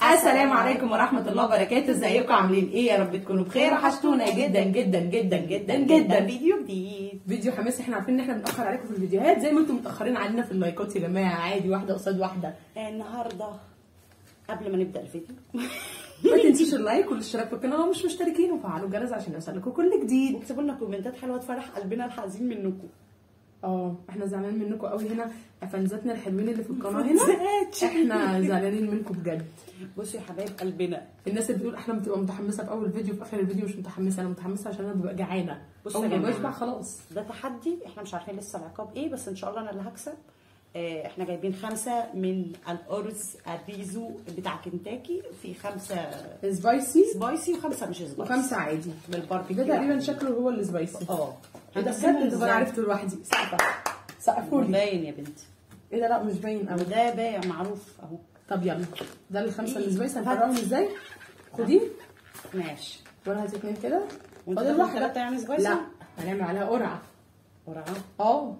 السلام عليكم ورحمة الله وبركاته. ازيكم عاملين ايه؟ يا رب تكونوا بخير. وحشتونا جدا جدا جدا جدا جدا. فيديو جديد، فيديو حماسي. احنا عارفين ان احنا بنأخر عليكم في الفيديوهات زي ما انتم متأخرين علينا في اللايكات يا جماعة، عادي واحدة قصاد واحدة. النهارده قبل ما نبدأ الفيديو ما تنسوش اللايك والاشتراك في القناة لو مش مشتركين، وفعلوا الجرس عشان يوصلكم كل جديد، واكتبوا لنا كومنتات حلوة تفرح قلبنا الحزين منكم. احنا زعلانين منكم قوي هنا، فانزاتنا الحلوين اللي في القناة هنا احنا زعلانين منكم بجد. بصوا يا حبايب قلبنا، الناس اللي بتقول احنا بتبقى متحمسه في اول فيديو، في اخر الفيديو مش متحمسه. انا متحمسه عشان انا ببقى جعانه. بصوا اول ما بشبع خلاص. ده تحدي، احنا مش عارفين لسه العقاب ايه، بس ان شاء الله انا اللي هكسب. احنا جايبين 5 من الارز الريزو بتاع كنتاكي، في 5 سبايسي و5 مش سبايسي و5 عادي بالباربيكيو. ده تقريبا شكله هو السبايسي. ايه ده بجد؟ طب انا عرفته لوحدي. سقفولي. باين يا بنتي. ايه ده؟ لا مش باين قوي. ده باين معروف اهو. طب يلا، ده ال5 السبايسي هنفرقهم ازاي؟ خدي ماشي، وانا هات 2 كده. فاضل واحده. 3 يعني سبايسي؟ لا هنعمل عليها قرعه. قرعه؟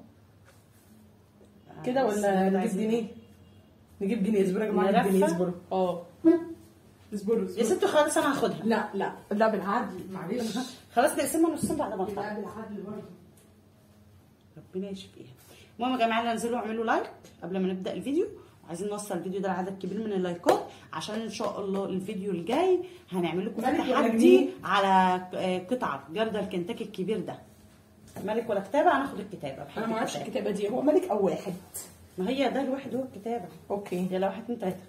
كده ولا نجيب جنيه؟ نجيب جنيه. اصبروا يا جماعه، نجيب جنيه. اصبروا اصبروا يا ست. خلاص انا هاخدها. لا بالعدل معلش. خلاص نقسمها نصين بعد ما نطلع. لا بالعدل برضه. ربنا يشفيها. المهم يا جماعه، انزلوا اعملوا لايك قبل ما نبدا الفيديو، وعايزين نوصل الفيديو ده لعدد كبير من اللايكات، عشان ان شاء الله الفيديو الجاي هنعمل لكم تحدي على قطعه جردل الكنتاكي الكبير ده. ملك ولا كتابه؟ هناخد الكتابه. انا ما اعرفش الكتابه دي هو ملك او واحد. ما هي ده الواحد هو الكتابه. اوكي يلا 1 2 3.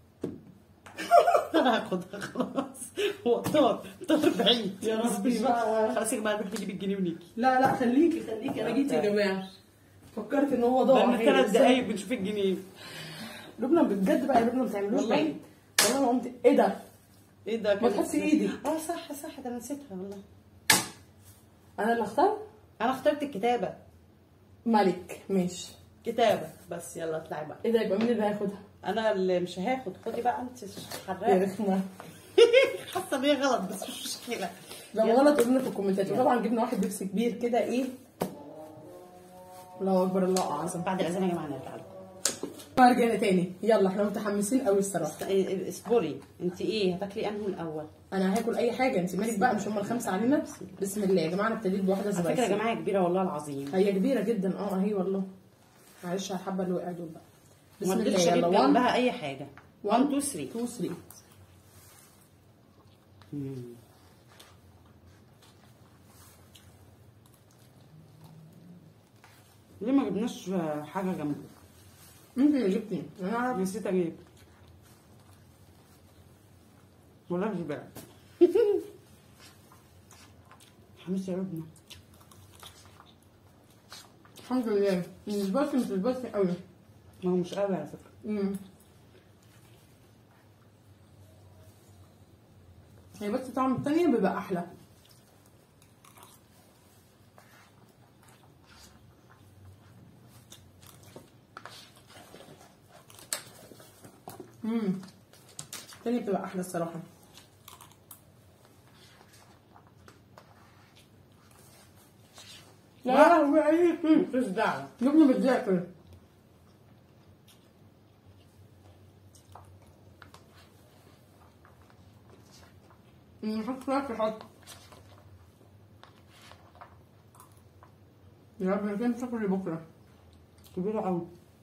انا هاخدها خلاص. هو طار بعيد. يا ربي بقى. خلاص يا جماعه نروح نجيب الجنيه ونيجي. لا خليكي انا جيت يا جماعه. فكرت ان هو ضاع. بقالنا 3 دقايق بنشوف الجنيه. لبنى بجد بقى، يا لبنى ما تعملوش بعيد. والله ما قمت. ايه ده؟ ما تحطي ايدي. صح ده انا نسيتها والله. انا اللي اختار. انا اخترت الكتابه. ملك ماشي. كتابه بس. يلا اطلعي بقى. ايه ده؟ يبقى مين اللي هياخدها؟ انا اللي مش هاخد. خدي بقى انت يا حراقه. رخمه. حاسه ان هي غلط بس مش مشكله. لو غلط قولوا لنا في الكومنتات. وطبعا جبنا واحد بيبسي كبير كده. ايه الله اكبر الله اعظم. بعد الاذان يا جماعه نرجع لكم. رجعنا تاني. يلا احنا متحمسين قوي الصراحه. اصبري. انت ايه هتاكلي انه الاول؟ انا هاكل اي حاجه. انت مالك بقى؟ مش هم ال5 علينا. بسم الله يا جماعه. انا ابتديت بواحده على فكره يا جماعه كبيره والله العظيم. هي كبيره جدا. هي والله. معلش على الحبه اللي وقعوا دول بقى. بسم الله. يلا 1 جنبها اي حاجه. 1 2 3. ليه ما جبناش حاجه جنبه؟ انت اللي جبتي. انا نسيت اجيب. والله شبعت. حمست يا ربنا. الحمد لله. مش سبايسي قوي. ما هو مش قوي على فكره. هي بس طعم التانية بيبقى احلى. التانية بتبقى احلى الصراحة. لا هو ايه؟ مفيش دعوه. لبنى بتذاكر. حط فراخ. حط يا رب كان تاكلي بكره. كبيره قوي.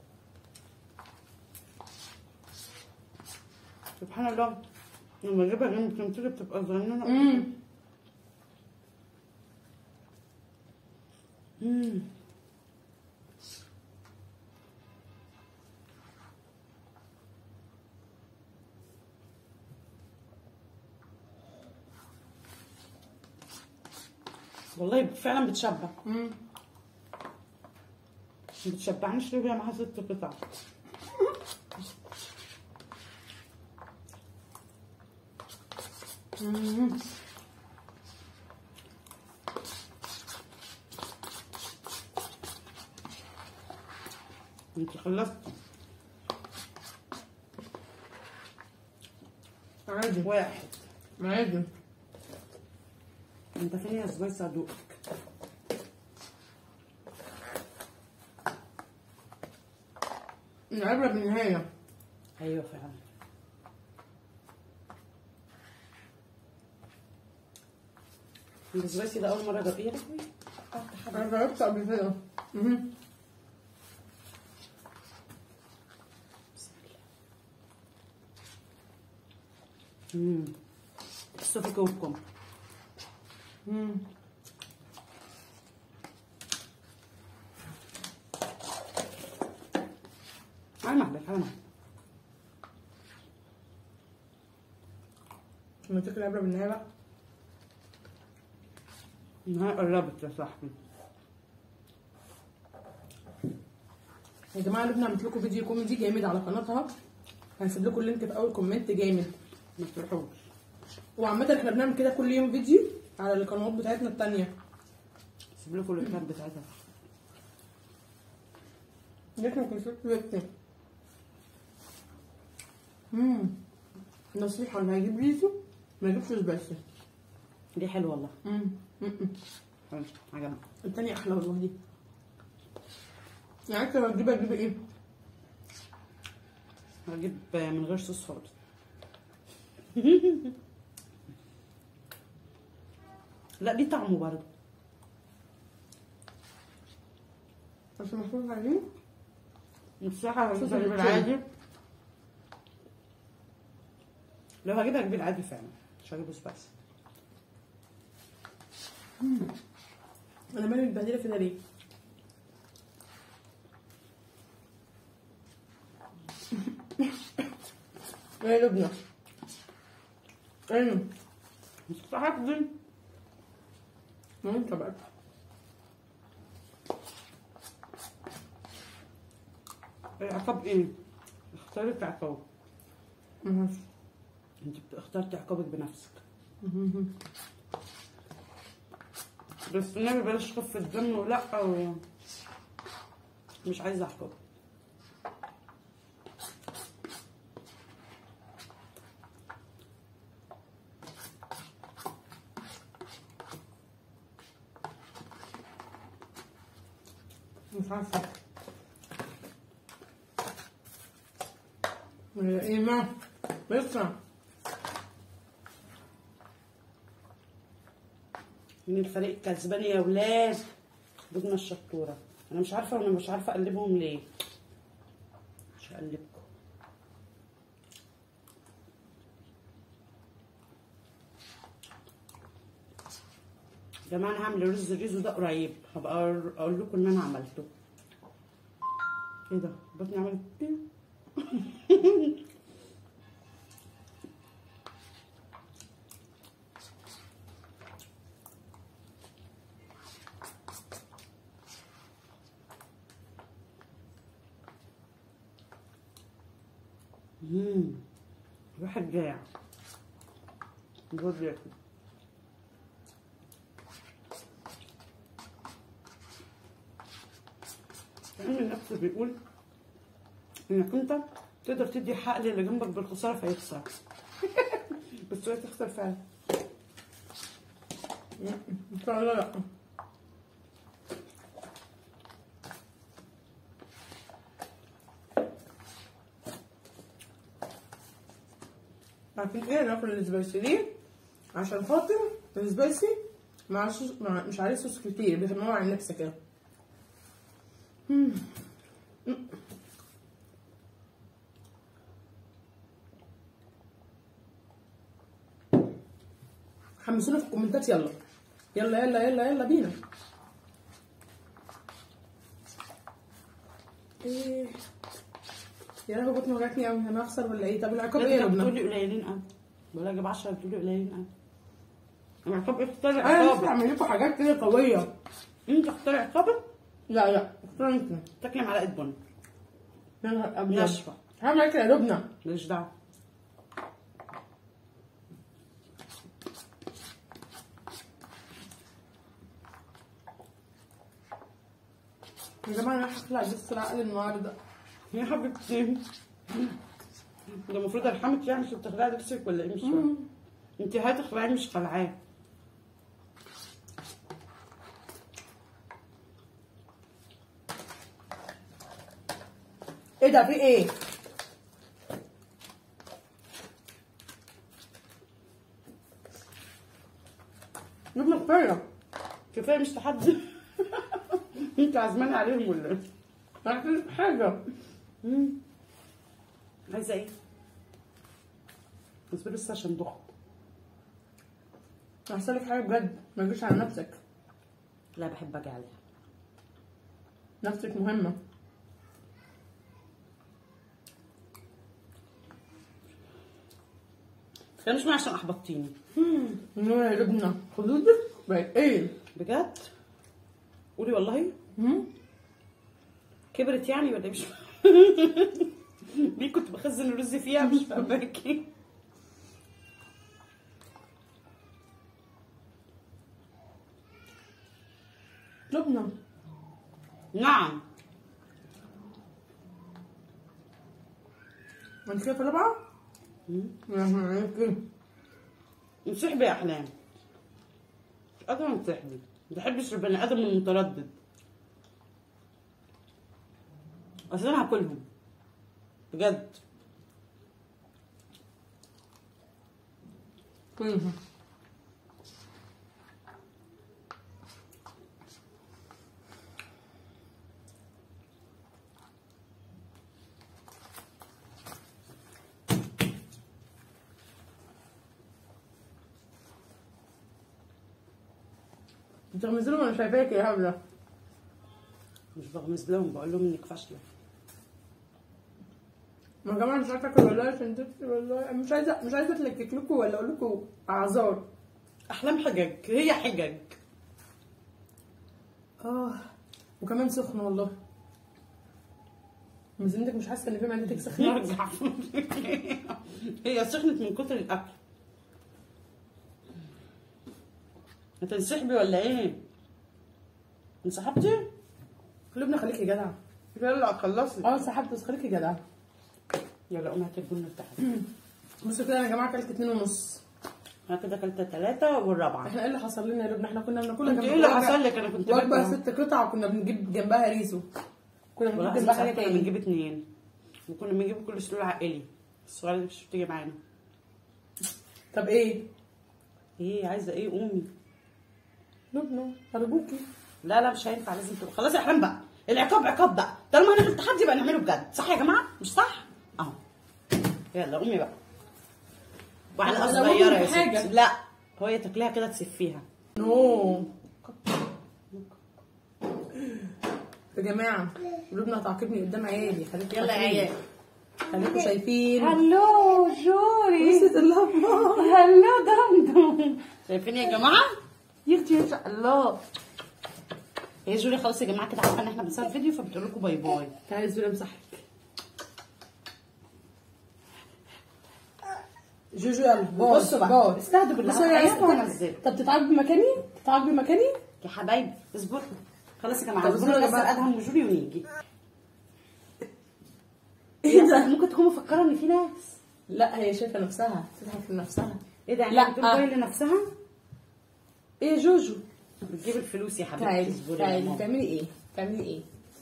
سبحان الله، لما اجيبها جنب الكنتاكي بتبقى صغننه. والله فعلا بتشبع. ما بتشبعنيش ليه؟ معاها 6 قطع. انت خلصت؟ عادي. 1 عادي. انت فين يا سبايسي؟ ادوقك. العبرة بالنهاية. ايوه فعلا. السبايسي ده اول مره اجربه. يا لهوي انا جربت قبل كده. الصوفي كوكم. على مهلك على مهلك. لما تاكل عبره بالنهايه بقى. النهايه قربت يا صاحبي. يا جماعه لبنى عملت لكم فيديو كوميدي جامد على قناتها، هنسيب لكم اللينك في اول كومنت جامد، ما تروحوش. وعامه احنا بنعمل كده كل يوم فيديو على القنوات بتاعتنا التانيه. سيب لكم اللينكات بتاعتها. ليش ما كنتش بكتب؟ نصيحه اللي هيجيب ريزو ما يجيبش سبايسي. دي حلوه والله. حلو عجبني. التانية احلى والله دي. يعني انت لو تجيبها تجيبي ايه؟ هجيب من غير صوص خالص. لا دي طعمه برضه. بس المفروض عليه الصراحه صوص هجيب العادي. لو هجيبها هجيب العادي فعلا، مش هجيبه سبايسي. انا مالي متبهدله كده ليه؟ يا لبنى ايه؟ مستحق دي. ما انت بقى العقاب ايه؟ اختاري عقاب. ماشي. انت اخترتي عقابك بنفسك. بس النبي بلاش خفة دم ولا مش عايزة عقاب. مش عارفة ايه ما لسه من الفريق الكسبان يا ولاد لبنى الشطورة. انا مش عارفة وانا مش عارفة اقلبهم ليه. مش هقلبكم. يا جماعة انا هعمل رز الريزو ده قريب، هبقى اقول لكم ان انا عملته. ايه ده؟ بطني عملت ايه؟ الواحد جاع. جوز ياكل. علم النفس بيقول انك انت تقدر تدي حق للي جنبك بالخساره فيخسر. بس هي تخسر فعلا. ان شاء الله لا. عارفين ايه ناكل السبايسي ليه؟ عشان خاطر السبايسي مش عليه صوص كتير، بيخمموا على النفس كده. حمسونا في الكومنتات. يلا يلا يلا يلا يلا بينا. ايه يا لهوي بطني وجعتني قوي. انا هخسر ولا ايه؟ طب العقاب ايه يا لبنى؟ بتقولي قليلين قوي. بقول اجيب 10 بتقولي قليلين قوي. العقاب ايه؟ اختاري انا لسه عقابك. اعمل لكم حاجات كده قويه. انت اختاري عقابك. لا لا اختار انت. تاكلي معلقه بن يا نهار ابيض. ناشفه. هعمل اكل يا لبنى. ماليش دعوه. يا جماعه انا هخلع جس العقل النهارده. يا حبيبتي ده المفروض ارحمك يعني عشان تخلعي لبسك ولا ايه؟ مش فاهمه. انت هتخلعي مش خلعاه. ايه ده؟ في ايه؟ لبنة كفاية. كفايه مش تحدي. انت عازماني عليهم ولا ايه؟ ما حاجة. عايزه ايه؟ اصبري بس عشان ضغط. هحصلك حاجة بجد، ما تجيش على نفسك. لا بحب اجي عليها. نفسك مهمة. مش عشان احبطتيني. نور يا لبنى خدودك بقت ايه؟ بجد؟ قولي والله. كبرت يعني ولا مش؟ ليه كنت بخزن الرز فيها مش فاهماكي. لبنى. نعم. انت كيف ربعة؟ انسحبي يا احلام. مش قادره انسحبي. ما بحبش البني ادم المتردد. اصل انا هاكلهم بجد. كلها. بتغمزي لهم انا شايفاكي يا هبله. مش بغمز لهم، بقول لهم انك فاشله. ما يا جماعه مش عارفه اكل والله عشان تبكي والله. مش عايزه اتلكك لكم ولا اقول لكم اعذار. احلام حجج، هي حجج. وكمان سخن والله. ميزانيتك مش حاسه ان في معدتك سخنه؟ نرجع. هي سخنت من كتر الاكل. هتنسحبي ولا ايه؟ انسحبتي؟ لبنى خليكي جدعه. يلا خلصي. انسحبت بس خليكي جدعه. يلا قومي هاتي البن بتاعك. بصوا كده يا جماعه اكلت 2.5. انا كده اكلت 3 والرابعه. احنا ايه اللي حصل لنا يا لبنى؟ احنا كنا بناكلها انت ايه اللي حصل لك؟ انا كنت وجبه باكل 6 قطع وكنا بنجيب جنبها ريزو. كنا بنجيب جنبها حاجه كنا تاني. بنجيب 2 وكنا بنجيب كل سلول عائلي. الصغيره دي مش بتيجي معانا. طب ايه؟ ايه عايزه ايه؟ قومي. لبنى ارجوكي. لا مش هينفع، لازم تبقى خلاص يا احلام بقى. العقاب عقاب بقى، طالما هنعمل تحدي بقى نعمله بجد، صح يا جماعه؟ مش صح؟ اهو. يلا قومي بقى. وعلى صغيره يا ستي. لا هي تاكليها كده تسفيها. نو. يا جماعه لبنى هتعاقبني قدام عيالي. خليكم يلا يا عيال. خليكم شايفين. هلو جوري. نسيت اللبنى. هلو دمدم. شايفين يا جماعه؟ يختي ان شاء الله. هي جوري خلاص يا جماعه كده عارفه ان احنا بنصور فيديو فبتقول لكم باي باي. تعالي زوري امسحك. جوجو يلا بصوا بقى استهدوا بالله. طب تتعاقبي مكاني؟ تتعاقبي مكاني؟ يا حبايبي اصبروا. خلاص يا جماعه اصبروا بس ادهم وجوري ونيجي. ايه ده؟ ممكن تكون مفكره ان في ناس. لا هي شايفه نفسها بتضحك لنفسها. ايه ده؟ يعني بتقول باي لنفسها؟ ايه جوجو؟ بتجيب الفلوس يا حبيبتي. تعالي بتعملي ايه؟ بتعملي ايه؟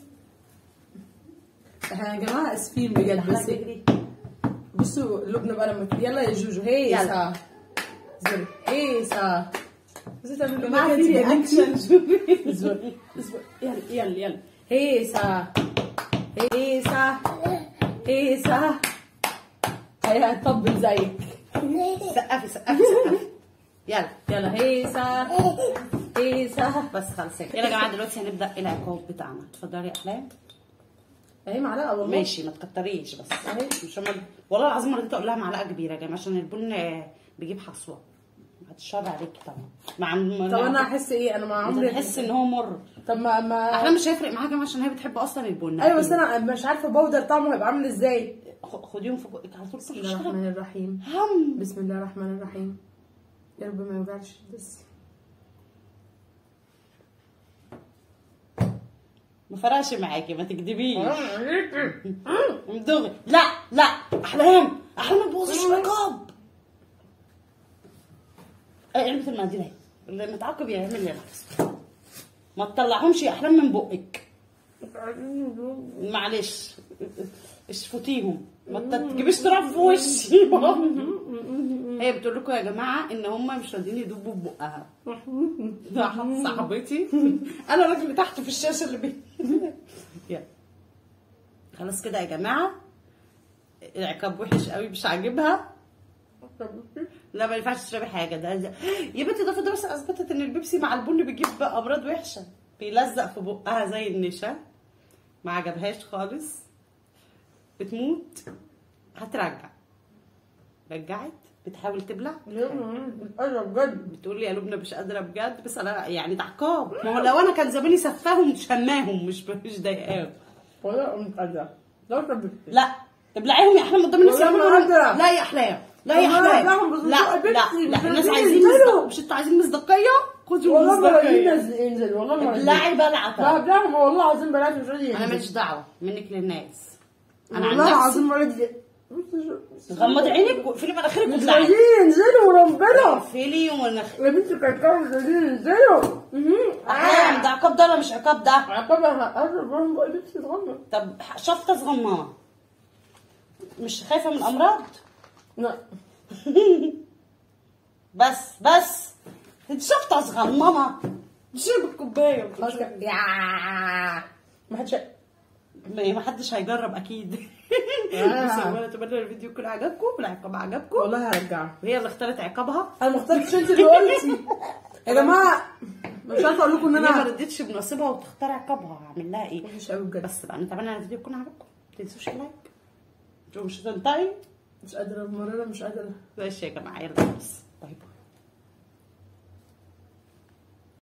احنا يا جماعه اسفين بجد. بس بصوا لبنى بقى لما يلا يا جوجو هيسا زوري هيسا. بس تعملوا معايا رياكشن. زوري يلا هيسا هيسا هيسا. هي هتطبل زيك. سقفي. يلا هيسا بس خلاص. يلا يا جماعه دلوقتي هنبدا العقاب بتاعنا. اتفضلي يا احلام. اهي معلقه والله. ماشي ما تكتريش بس اهي. مش والله العظيم رضيت اقول لها معلقه كبيره يا جماعه عشان البن بيجيب حصوه. بعد الشر عليكي طبعا. طب انا احس ايه؟ انا مع عمري بحس ان هو مر. طب ما احلام مش هيفرق معاها عشان هي بتحب اصلا البن. ايوه بس انا مش عارفه بودر طعمه هيبقى عامل ازاي. خديهم في بقك على طول. بسم الله الرحمن الرحيم. بسم الله الرحمن الرحيم. يا رب ما يوجعش بس. ما فرقش معاكي ما تكدبيش. مدغي. لا احلام ما تبوظيش العقاب. علبة المناديل اهي. اللي متعاقب يعمل لي نفسه. ما تطلعهمش يا احلام من بقك. معلش اشفطيهم. ما تجيبيش تراب في وشي. هي بتقول لكم يا جماعه ان هم مش راضيين يدوبوا في بقها. صاحبتي انا الراجل اللي تحت في الشاشه اللي يلا خلاص كده يا جماعه. العقاب وحش قوي مش عاجبها. لا ما ينفعش تشربي حاجه ده يا بنتي. ده بس اثبتت ان البيبسي مع البن بيجيب امراض وحشه. بيلزق في بقها زي النشا. ما عجبهاش خالص. بتموت. هترجع. رجعت بتحاول تبلع. بجد بتقول لي يا لبنى مش قادره بجد. بس انا يعني ده عقاب. ما هو لو انا كان زماني سفاهم شماهم مش ضايقاهم. والله مش قادره. لا ابلعيهم يا احلام قدام الناس. لا يا احلام لا يا احلام لا الناس عايزين مش انتوا عايزين مصداقيه. خدوا المصداقيه. والله والله ما ابلعي بلعه. لا ابلعهم والله العظيم بلعت مش راضي. انا ماليش دعوه منك للناس. انا والله العظيم ما راضي. غمضي عينك واقفلي مناخيرك مش وابلعي. راضيين ينزلوا وربنا. اقفلي مناخيرك يا بنتي كانوا مش راضيين ينزلوا. احلام ده عقاب ده ولا مش عقاب ده؟ عقاب هقرب لهم بقى بنتي صغننه. طب شفطه صغننه. مش خايفه من الامراض؟ لا بس انت شفطه صغننه. شرب الكوبايه. ما حدش هيجرب اكيد. بس اتمنى الفيديو يكون عجبكم والعقاب عجبكم. والله هرجعها. وهي اللي اختارت عقابها. انا ما اخترتش انت اللي قلتي. يا جماعه مش عارفه اقول لكم ان انا ما انا ردتش بنصيبها وتختار عقابها. هعمل لها ايه؟ مش قوي بجد. بس بقى نتمنى الفيديو يكون عجبكم. ما تنسوش اللايك. مش هتنطقي. مش قادره المره مش قادره. ماشي يا جماعه يلا بس باي باي.